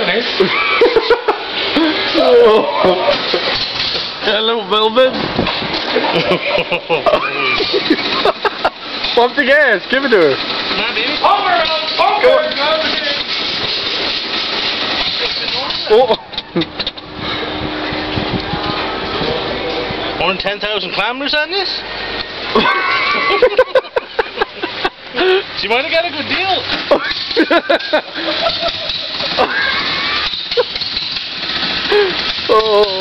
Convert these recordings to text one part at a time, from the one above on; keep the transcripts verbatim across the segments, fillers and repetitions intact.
eh? Hello, Melvin. Pump the gas. Give it to her. Come on, baby. Over, over. Oh. More than ten thousand kilometers on this? She might have got a good deal. Oh.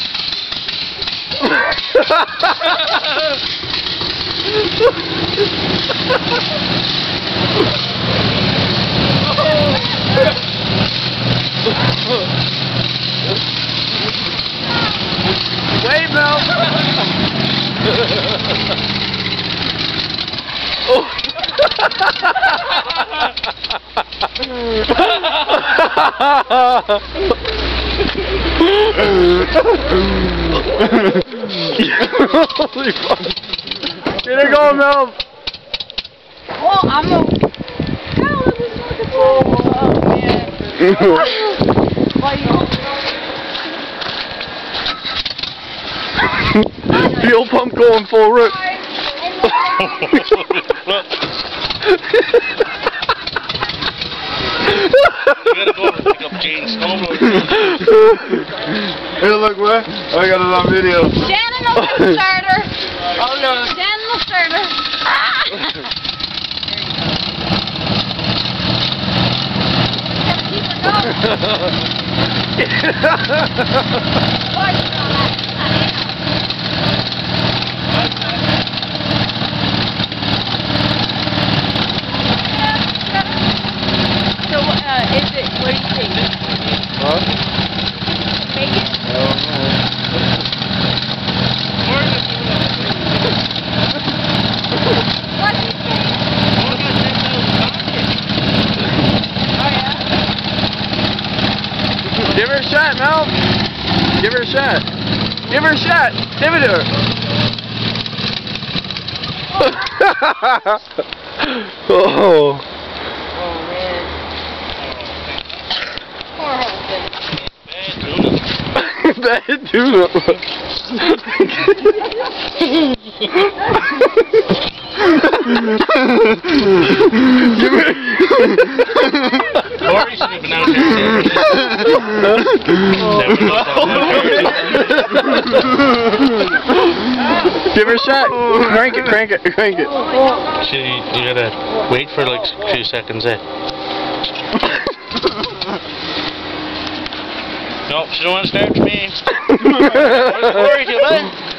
Wait, Mel. Oh. Holy fuck. Here they go, Mel. Well, I'm a... Oh, man. Fuel pump going full route. You gotta go and pick up Jane Snowblower. Hey, look, what? I got it on video. Shannon will get the starter. Oh, no. Shannon will start her. Ah! Keep her going. Watch it on that. So, uh, is it, what do you think? Huh? Make it? I don't know. What do you think? Oh, yeah? Give her a shot, Mel. Give her a shot. Give her a shot. Give it to her. Oh. Oh, man. Poor husband. Bad tuna. Give me. Corey should have been out there. Give her a shot. Crank it, crank it, crank it. She, you gotta wait for like a few seconds, eh? Nope, she don't want to start to me. Where's Corey, man?